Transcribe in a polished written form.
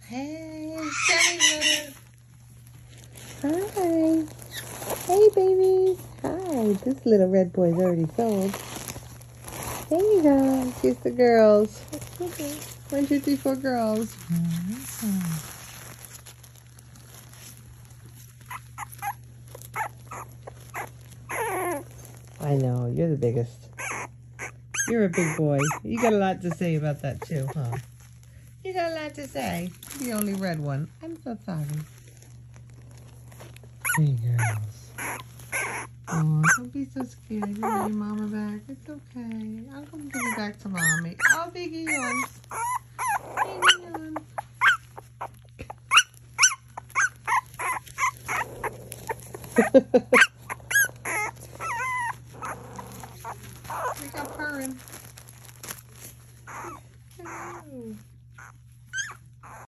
Hey, Jenny. Hi. Hey, baby. Hi. This little red boy's already sold. There you go. Here's the girls. 1, 2, 3, 4 girls. I know. You're the biggest. You're a big boy. You got a lot to say about that, too, huh? You got a lot to say. The only red one. I'm so sorry. Hey, girls. Oh, don't be so scared. You want your mama back? It's okay. I'll come give you back to mommy. Oh, Biggie yawns. Biggie yawns.